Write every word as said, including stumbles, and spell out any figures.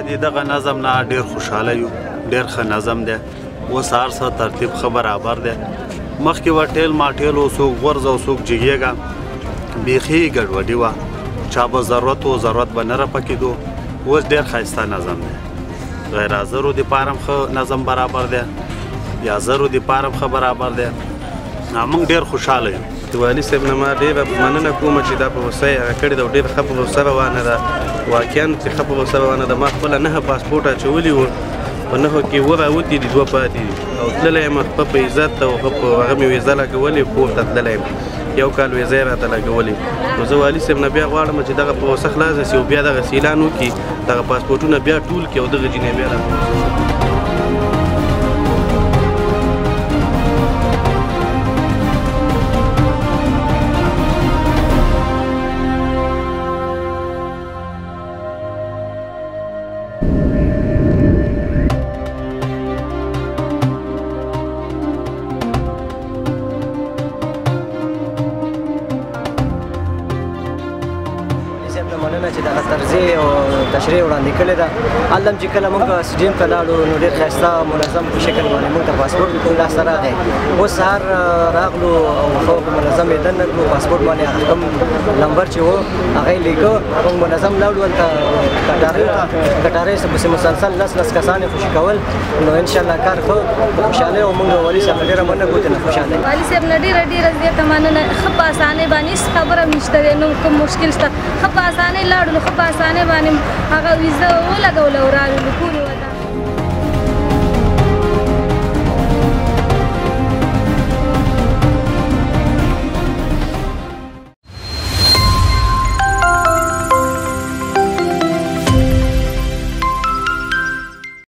د دغه نظم نه ډېر خوشحاله یو، ډېر ښه نظم دی. اوس هر څه ترتیب ښه برابر دی. مخکې به ټیل ماټیل و، څوک غورځ او څوک جګېږه، بیخي ګډوډي وه. چا به ضرورت و ضرورت به نه راپکېدو. اوس ډېر ښایسته نظم دی. غیر حاضرو دپاره هم ښه نظم برابر دی، یا حاضرو دپاره هم ښه برابر دی. موږ ډېر خوشحاله یو. د والي صاحب نه ما ډېره مننه کوم چې دا پروسه یې هغه کړې ده او ډېره ښه پروسه روانه ده. واقعا چې ښه پروسه روانه ده. ما خپله نهه پاسپورټ اچولي وو، په نهو کې اووه راوتي دي، دوه پاتې دي. او تللی یم ښه په عزت او ښه په هغه مې ویزه لګولې، کور ته تللی یم. یو کال ویزه یې راته لګولې. نو زه والي صاحب نه بیا غواړم چې دغه پروسه خلاصه شي او بیا دغسې اعلان وکړي، دغه پاسپورټونه بیا ټول کړي او دغه جینۍ بیا راپروسه. مننه چې دغه طرزي او تشریح وړاندې کړې ده. هلته هم چې کله موږ سټډیم ته لاړو نو ډېر ښایسته منظم په شکل باندې موږ ته پاسپورټ لاسته راغی. اوس سهار راغلو او ښه منظم یې دننه کړو. پاسپورټ باندې کوم نمبر چې و هغه یې لیکه. موږ منظم لاړو هلته کټارۍ ته. کټارۍ پسې مسلسل لس لس کسان یې خوشي کول. نو انشاءالله کار ښه په خوشحالۍ او موږ والي صاحب ډېره مننه کوو چې نه خوشحاله یو. والي صاحب نه ډېره ډېره زیاته مننه. ښه په اسانۍ باندې هېڅ خبره هم نشته دی، نو کوم مشکل شته. ښه په اسانۍ لاړو، نو ښه په اسانۍ باندې هغه ویزه ولګوله او راغلو کور یې